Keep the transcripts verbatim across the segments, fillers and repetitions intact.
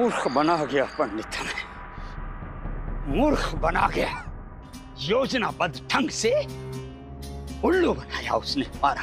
मूर्ख बना गया पंडित हमें, मूर्ख बना गया। योजनाबद्ध ढंग से उल्लू बनाया उसने हमारा।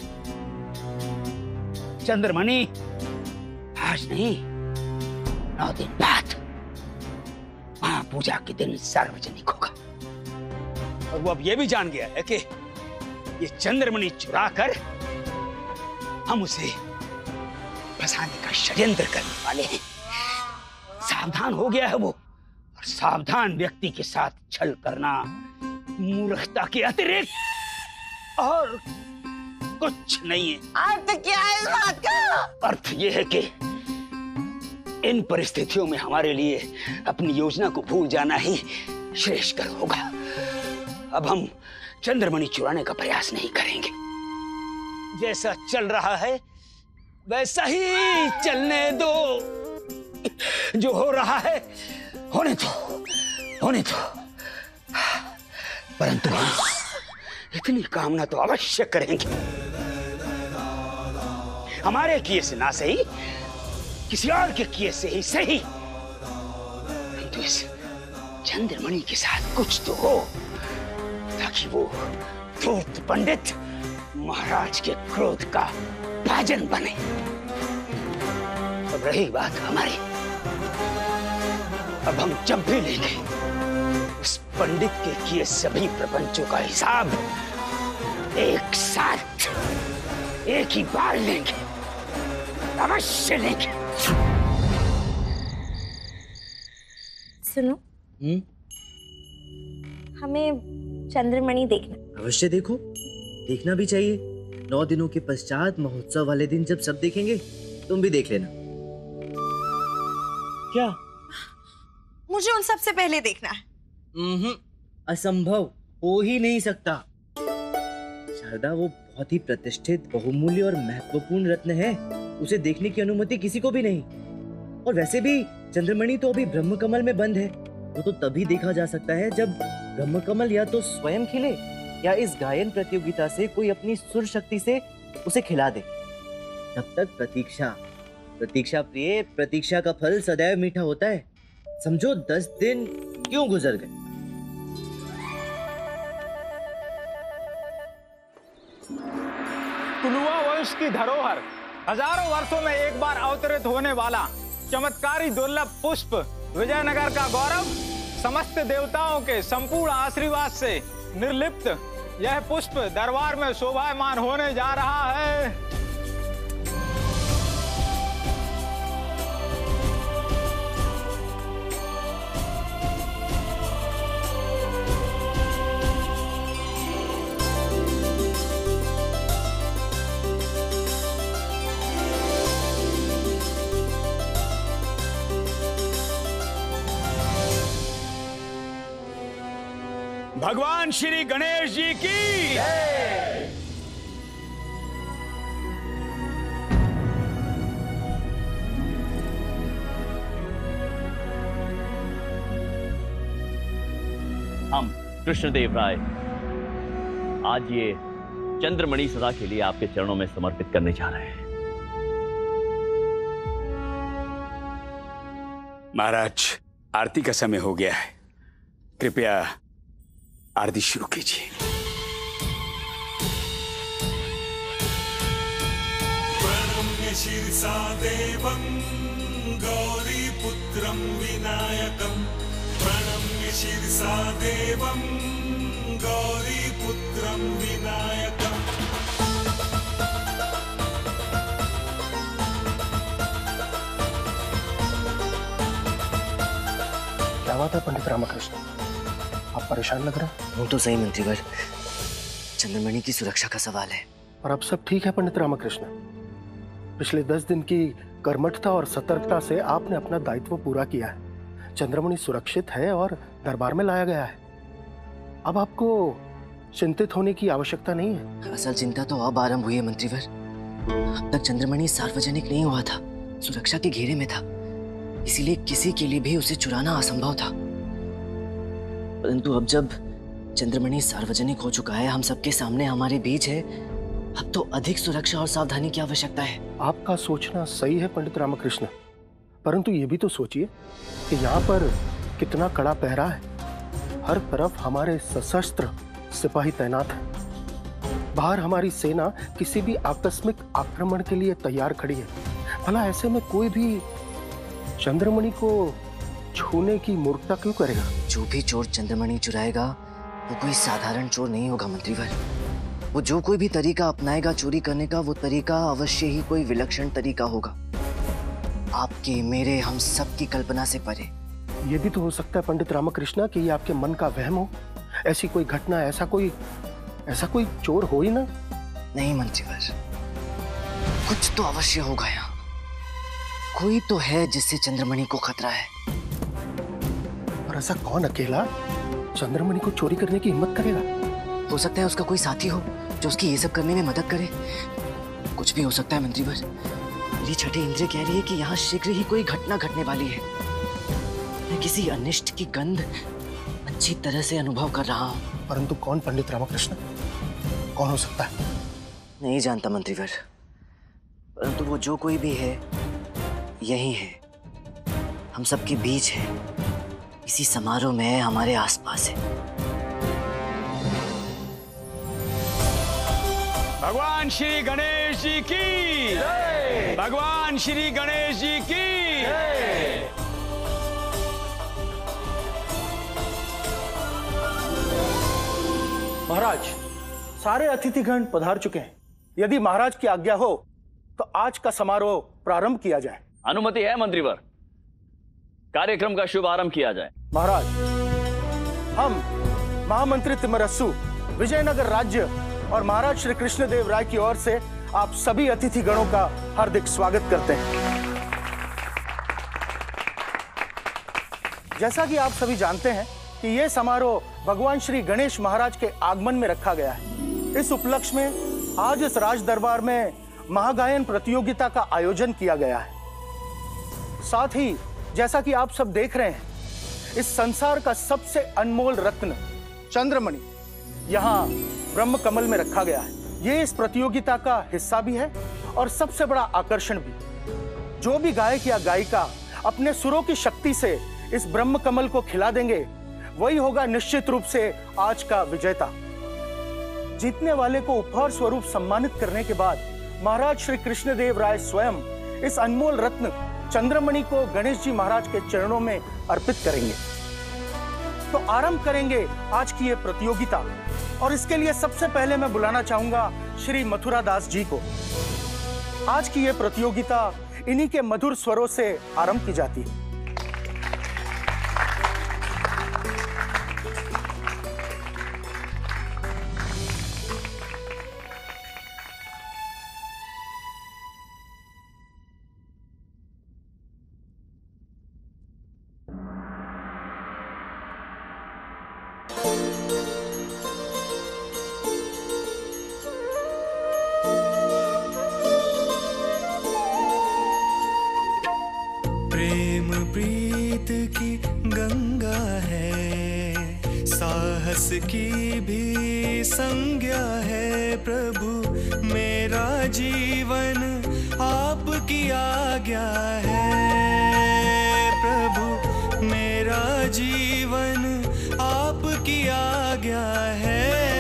चंद्रमणि आज नहीं, नौ दिन बाद महापूजा के दिन सार्वजनिक होगा। और वो अब ये भी जान गया है कि ये चंद्रमणि चुरा कर हम उसे फंसाने का षड्यंत्र करने वाले हैं। सावधान हो गया है वो, और सावधान व्यक्ति के साथ छल करना मूर्खता के अतिरिक्त और कुछ नहीं है। अर्थ क्या है इस बात का? अर्थ ये है कि इन परिस्थितियों में हमारे लिए अपनी योजना को भूल जाना ही श्रेष्ठकर होगा। अब हम चंद्रमणि चुराने का प्रयास नहीं करेंगे। जैसा चल रहा है वैसा ही चलने दो। जो हो रहा है होने दो, होने दो। परंतु हम इतनी कामना तो अवश्य करेंगे, हमारे किए से ना सही, किसी और के किए से ही सही, परंतु इस चंद्रमणि के साथ कुछ तो हो, ताकि वो धूर्त पंडित महाराज के क्रोध का भाजन बने। अब रही बात हमारी, अब हम जब भी लेंगे उस पंडित के किए सभी प्रपंचों का हिसाब एक साथ एक ही बार लेंगे, अवश्य लेंगे। सुनो, हम्म, हमें चंद्रमणि देखना। अवश्य देखो, देखना भी चाहिए। नौ दिनों के पश्चात महोत्सव वाले दिन जब सब देखेंगे, तुम भी देख लेना। क्या? मुझे उन सबसे पहले देखना है। हम्म, असंभव, हो ही नहीं सकता। शारदा, वो बहुत ही प्रतिष्ठित, बहुमूल्य और महत्वपूर्ण रत्न है, उसे देखने की अनुमति किसी को भी नहीं। और वैसे भी चंद्रमणि तो अभी ब्रह्मकमल में बंद है। वो तो तभी देखा जा सकता है जब ब्रह्मकमल या तो स्वयं खिले या इस गायन प्रतियोगिता से कोई अपनी सुर शक्ति से उसे खिला दे। तब तक प्रतीक्षा, प्रतीक्षा प्रिय, प्रतीक्षा का फल सदैव मीठा होता है। समझो दस दिन क्यों गुजर गए। तुलुआ वंश की धरोहर, हजारों वर्षों में एक बार अवतरित होने वाला चमत्कारी दुर्लभ पुष्प, विजयनगर का गौरव, समस्त देवताओं के संपूर्ण आशीर्वाद से निर्लिप्त यह पुष्प दरबार में शोभायमान होने जा रहा है। भगवान श्री गणेश जी की जय। हम कृष्णदेवराय आज ये चंद्रमणि सदा के लिए आपके चरणों में समर्पित करने जा रहे हैं। महाराज, आरती का समय हो गया है, कृपया आरती शुरू कीजिए। प्रणम्य शीर्षा देवं गौरी पुत्रं विनायकं, प्रणम्य शीर्षा देवं गौरी पुत्रं विनायकं। क्या बात है पंडित रामकृष्ण, आप परेशान लग रहे हैं? हूँ तो सही मंत्रीवर, चंद्रमणि की सुरक्षा का सवाल है। और अब सब ठीक है पंडित रामकृष्ण? पिछले दस दिन की कर्मठता और सतर्कता से आपने अपना दायित्व पूरा किया है। चंद्रमणि सुरक्षित है और दरबार में लाया गया है। अब आपको चिंतित होने की आवश्यकता नहीं है। असल चिंता तो अब आरंभ हुई है मंत्रीवर। अब तक चंद्रमणि सार्वजनिक नहीं हुआ था, सुरक्षा के घेरे में था, इसीलिए किसी के लिए भी उसे चुराना असंभव था। परंतु अब जब चंद्रमणि सार्वजनिक हो चुका है, हम सबके सामने हमारे बीच है, अब तो अधिक सुरक्षा और सावधानी की आवश्यकता है। आपका सोचना सही है पंडित रामकृष्ण, परंतु ये भी तो सोचिए कि यहाँ पर कितना कड़ा पहरा है। हर तरफ हमारे सशस्त्र सिपाही तैनात हैं। बाहर हमारी सेना किसी भी आकस्मिक आक्रमण के लिए तैयार खड़ी है। भला ऐसे में कोई भी चंद्रमणि को छूने की मूर्खता क्यों करेगा? जो भी चोर चंद्रमणि चुराएगा वो कोई साधारण चोर नहीं होगा मंत्रीवर। वो जो कोई भी तरीका अपनाएगा चोरी करने का, वो तरीका अवश्य ही कोई विलक्षण तरीका होगा, आपके, मेरे, हम सब की कल्पना से परे। ये भी तो हो सकता है पंडित रामकृष्ण कि ये आपके मन का वहम हो। ऐसी कोई घटना, ऐसा कोई ऐसा कोई चोर हो ही ना। नहीं मंत्रीवर, कुछ तो अवश्य होगा यहाँ। कोई तो है जिससे चंद्रमणि को खतरा है। और ऐसा कौन अकेला चंद्रमणि को चोरी करने की हिम्मत करेगा? हो सकता है उसका कोई साथी हो जो उसकी ये सब करने में मदद करे। कुछ भी हो सकता है मंत्रीवर। मेरी छठी इंद्रिय कह रही है कि यहाँ शीघ्र ही कोई घटना घटने वाली है। मैं किसी अनिष्ट की गंध अच्छी तरह से अनुभव कर रहा हूँ। परंतु कौन पंडित रामकृष्ण? कौन हो सकता है? नहीं जानता मंत्रीवर, परंतु वो जो कोई भी है यही है, हम सबके बीच है, इसी समारोह में हमारे आसपास है। भगवान श्री गणेश जी की जय। भगवान श्री गणेश जी की जय। महाराज, सारे अतिथिगण पधार चुके हैं। यदि महाराज की आज्ञा हो तो आज का समारोह प्रारंभ किया जाए। अनुमति है मंत्रीवर, कार्यक्रम का शुभारंभ किया जाए। महाराज, हम महामंत्री तिमरस्सु, विजयनगर राज्य और महाराज श्री कृष्णदेवराय की ओर से आप सभी अतिथि गणों का हार्दिक स्वागत करते हैं। जैसा कि आप सभी जानते हैं कि यह समारोह भगवान श्री गणेश महाराज के आगमन में रखा गया है। इस उपलक्ष्य में आज इस राज दरबार में महागायन प्रतियोगिता का आयोजन किया गया है। साथ ही जैसा कि आप सब देख रहे हैं, इस संसार का सबसे अनमोल रत्न चंद्रमणि यहाँ ब्रह्म कमल में रखा गया है। ये इस प्रतियोगिता का हिस्सा भी है और सबसे बड़ा आकर्षण भी। जो भी गायक या गायिका अपने सुरों की शक्ति से इस ब्रह्म कमल को खिला देंगे, वही होगा निश्चित रूप से आज का विजेता। जीतने वाले को उपहार स्वरूप सम्मानित करने के बाद महाराज श्री कृष्णदेवराय स्वयं इस अनमोल रत्न चंद्रमणि को गणेश जी महाराज के चरणों में अर्पित करेंगे। तो आरंभ करेंगे आज की ये प्रतियोगिता, और इसके लिए सबसे पहले मैं बुलाना चाहूंगा श्री मथुरा दास जी को। आज की ये प्रतियोगिता इन्हीं के मधुर स्वरों से आरंभ की जाती है। प्रेम प्रीत की गंगा है, साहस की भी संज्ञा है। प्रभु मेरा जीवन आपकी आज्ञा है। प्रभु मेरा जीवन आपकी आज्ञा है।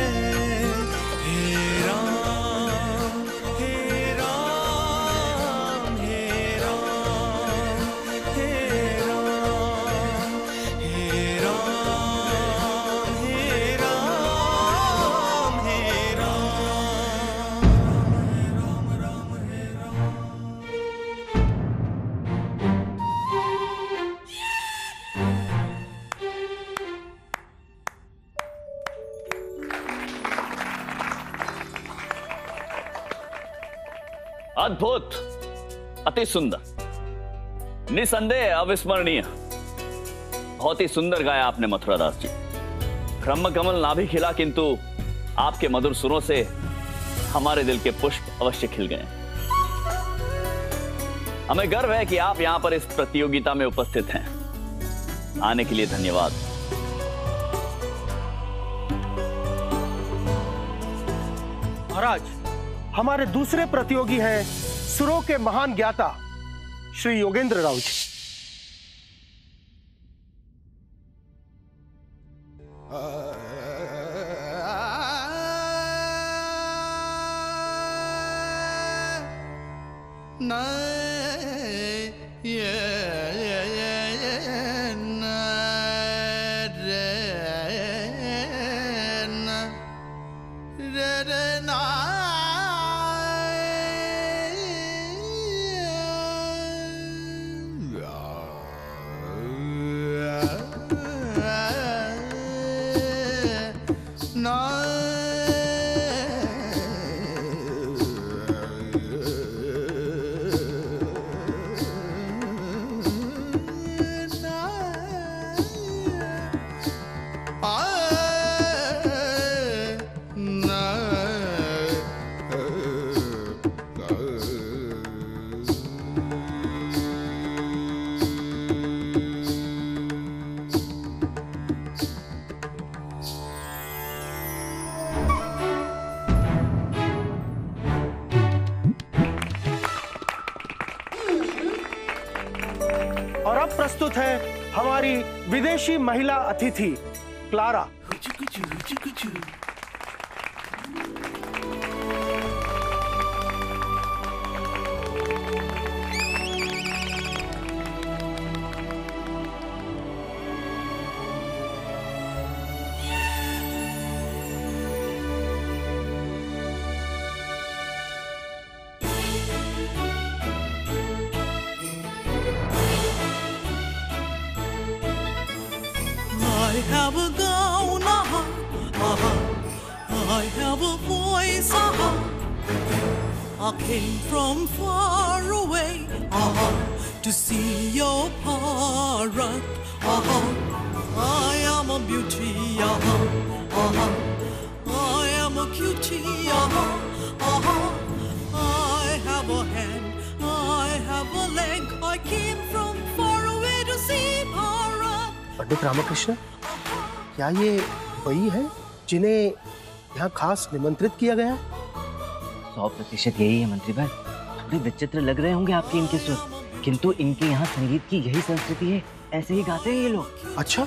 अद्भुत, अति सुंदर, निसंदेह अविस्मरणीय। बहुत ही सुंदर गाया आपने मथुरा दास जी। ब्रह्म कमल ना भी खिला, किंतु आपके मधुर सुरों से हमारे दिल के पुष्प अवश्य खिल गए। हमें गर्व है कि आप यहां पर इस प्रतियोगिता में उपस्थित हैं। आने के लिए धन्यवाद। महाराज, हमारे दूसरे प्रतियोगी हैं सुरों के महान ज्ञाता श्री योगेंद्र राव जी। ना ये ना रे ना रे रे ना प्रस्तुत है हमारी विदेशी महिला अतिथि Clara. I have a gown, uh-huh, uh-huh. I have a voice, uh-huh. I came from far away, uh-huh, to see your parrot, uh-huh. I am a beauty, uh-huh, uh-huh. I am a cutie, uh-huh, uh-huh. I have a hand, I have a leg. I came from far away to see parrot. Pandit Ramakrishna, क्या ये वही है जिन्हें यहाँ खास निमंत्रित किया गया? सौ प्रतिशत यही है मंत्री भाई। थोड़े विचित्र लग रहे होंगे आपके इनके सुर, किंतु इनके यहाँ संगीत की यही संस्कृति है, ऐसे ही गाते हैं ये लोग। अच्छा,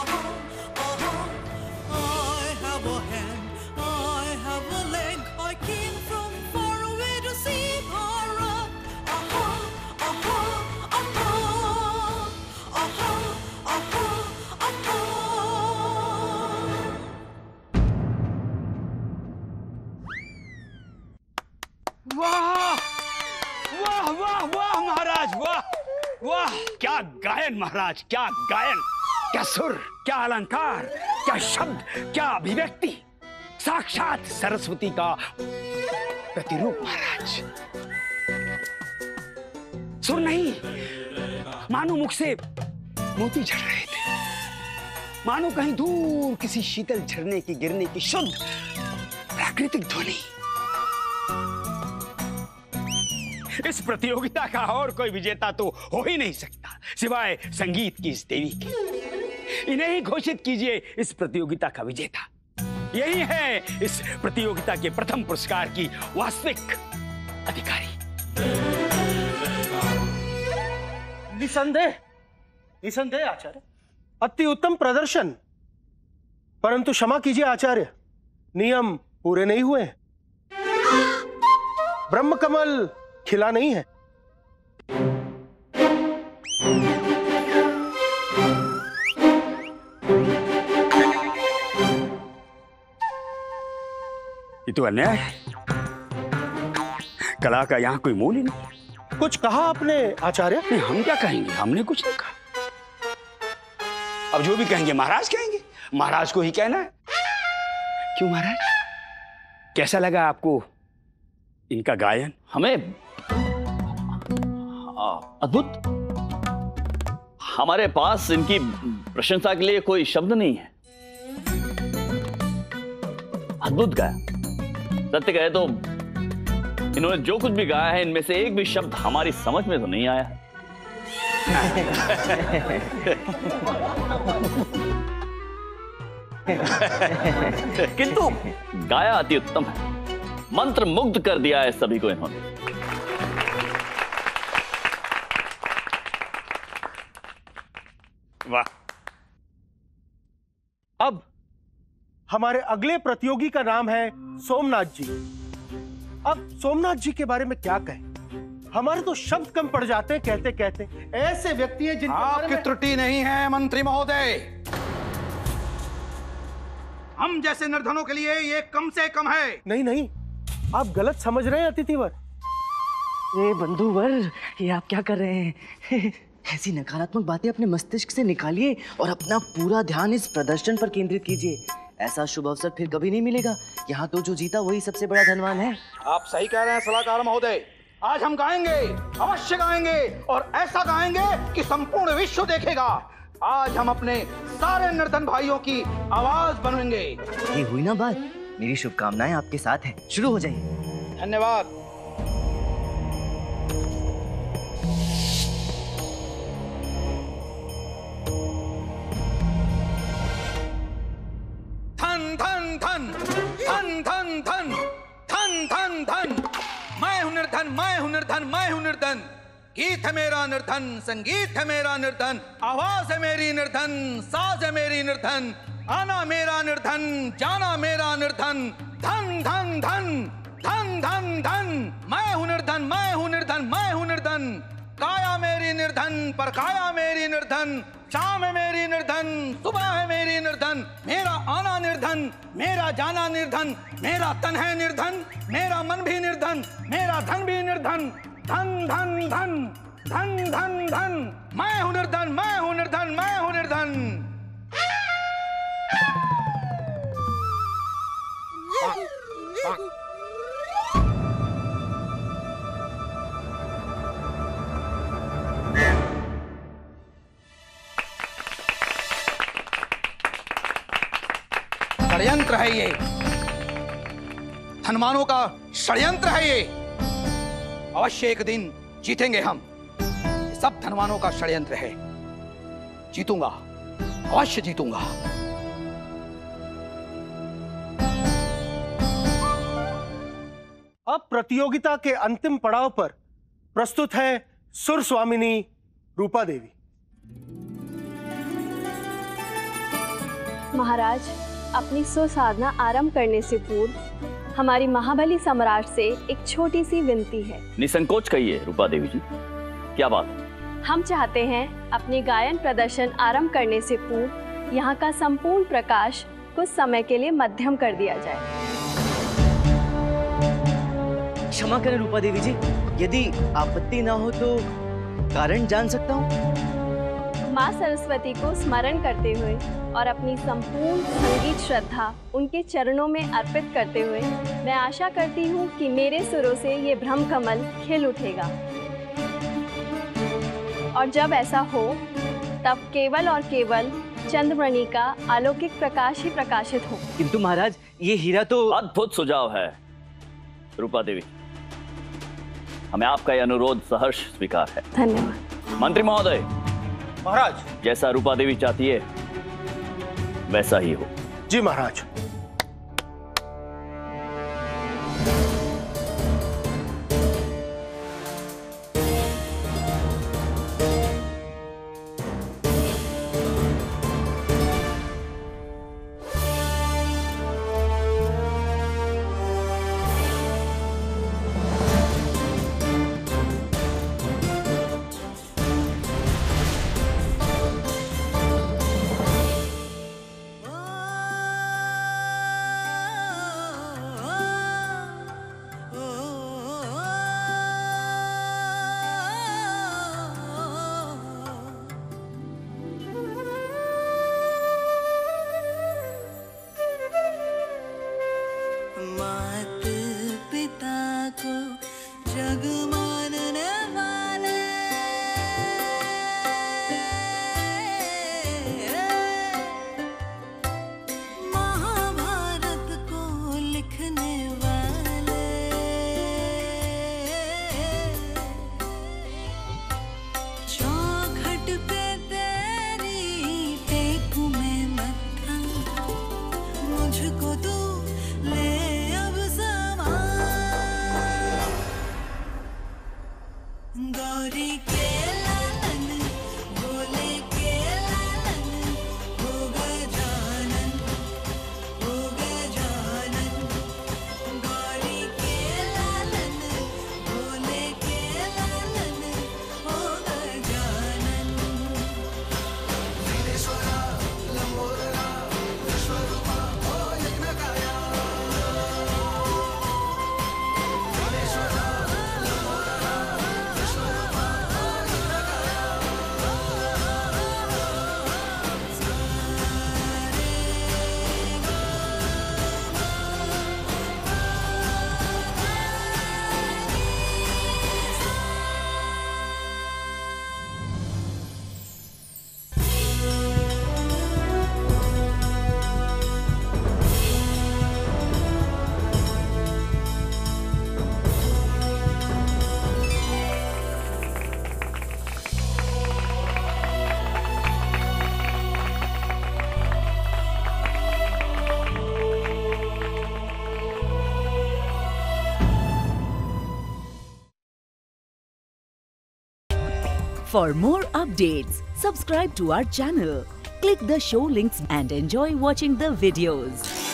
महाराज, क्या गायन, क्या सुर, क्या अलंकार, क्या शब्द, क्या अभिव्यक्ति, साक्षात सरस्वती का प्रतिरूप महाराज। सुर नहीं, मानो मुख से मोती झड़ रहे थे, मानो कहीं दूर किसी शीतल झरने की गिरने की शुद्ध प्राकृतिक ध्वनि। इस प्रतियोगिता का और कोई विजेता तो हो ही नहीं सकता सिवाय संगीत की इस देवी के। इन्हें ही घोषित कीजिए इस प्रतियोगिता का विजेता। यही है इस प्रतियोगिता के प्रथम पुरस्कार की वास्तविक अधिकारी। निसंदेह, निसंदेह आचार्य, अति उत्तम प्रदर्शन, परंतु क्षमा कीजिए आचार्य, नियम पूरे नहीं हुए। ब्रह्म कमल खिला नहीं है। ये तो अन्याय है। कला का यहाँ कोई मोल ही नहीं। कुछ कहा आपने आचार्य? नहीं, हम क्या कहेंगे, हमने कुछ नहीं कहा। अब जो भी कहेंगे महाराज कहेंगे, महाराज को ही कहना है। क्यों महाराज, कैसा लगा आपको इनका गायन? हमें अद्भुत, हमारे पास इनकी प्रशंसा के लिए कोई शब्द नहीं है। अद्भुत गाया। सत्य कहे तो इन्होंने जो कुछ भी गाया है, इनमें से एक भी शब्द हमारी समझ में तो नहीं आया है। किंतु गाया अति उत्तम है, मंत्र मुग्ध कर दिया है सभी को इन्होंने। वाह। अब हमारे अगले प्रतियोगी का नाम है सोमनाथ जी। अब सोमनाथ जी के बारे में क्या कहें? हमारे तो शब्द कम पड़ जाते हैं कहते कहते। ऐसे व्यक्ति हैं जिनके बारे आपकी में... त्रुटि नहीं है मंत्री महोदय, हम जैसे निर्धनों के लिए ये कम से कम है। नहीं नहीं, आप गलत समझ रहे हैं अतिथिवर। ए बंधुवर, ये आप क्या कर रहे हैं? ऐसी नकारात्मक बातें अपने मस्तिष्क से निकालिए और अपना पूरा ध्यान इस प्रदर्शन पर केंद्रित कीजिए। ऐसा शुभ अवसर फिर कभी नहीं मिलेगा। यहाँ तो जो जीता वही सबसे बड़ा धनवान है। आप सही कह रहे हैं सलाहकार महोदय, आज हम गाएंगे, अवश्य गाएंगे और ऐसा गाएंगे कि संपूर्ण विश्व देखेगा। आज हम अपने सारे निर्धन भाइयों की आवाज बनेंगे। ये हुई ना बात। मेरी शुभकामनाएं आपके साथ हैं। शुरू हो जाइए। धन्यवाद। धन धन धन धन धन धन धन धन धन, मैं हूं निर्धन, मैं हूं निर्धन, मैं हूं निर्धन। गीत है मेरा निर्धन, संगीत है मेरा निर्धन, आवाज है मेरी निर्धन, साज है मेरी निर्धन, आना मेरा निर्धन, जाना मेरा निर्धन। धन धन धन धन धन धन, मैं हूं निर्धन, मैं हूं निर्धन, मैं हूं निर्धन। काया मेरी निर्धन, पर काया मेरी निर्धन, शाम है मेरी निर्धन, सुबह है मेरी निर्धन। मेरा आना निर्धन, मेरा जाना निर्धन, मेरा तन है निर्धन, मेरा मन भी निर्धन, मेरा धन भी निर्धन। धन धन धन धन धन धन, मैं हूं निर्धन, मैं हूं निर्धन, मैं हूं निर्धन। षड्यंत्र है ये, धनवानों का षड्यंत्र है ये। अवश्य एक दिन जीतेंगे हम। सब धनवानों का षड्यंत्र है। जीतूंगा, अवश्य जीतूंगा। अब प्रतियोगिता के अंतिम पड़ाव पर प्रस्तुत है सुर स्वामिनी रूपा देवी। महाराज, अपनी सुर साधना आरंभ करने से पूर्व हमारी महाबली सम्राट से एक छोटी सी विनती है। निसंकोच कहिए रूपा देवी जी, क्या बात है? हम चाहते हैं अपने गायन प्रदर्शन आरंभ करने से पूर्व यहाँ का संपूर्ण प्रकाश कुछ समय के लिए मध्यम कर दिया जाए। क्षमा करें रूपा देवी जी, यदि आपत्ति ना हो तो कारण जान सकता हूँ? माँ सरस्वती को स्मरण करते हुए और अपनी संपूर्ण संगीत श्रद्धा उनके चरणों में अर्पित करते हुए मैं आशा करती हूँ कि मेरे सुरों से ये भ्रम कमल खिल उठेगा और जब ऐसा हो तब केवल और केवल चंद्रमणि का अलौकिक प्रकाश ही प्रकाशित हो। किंतु महाराज, ये हीरा तो... अद्भुत सुझाव है रूपा देवी, हमें आपका यह अनुरोध सहर्ष स्वीकार है। धन्यवाद। मंत्री महोदय। महाराज। जैसा रूपा देवी चाहती है वैसा ही हो। जी महाराज। For more updates, subscribe to our channel, click the show links and enjoy watching the videos.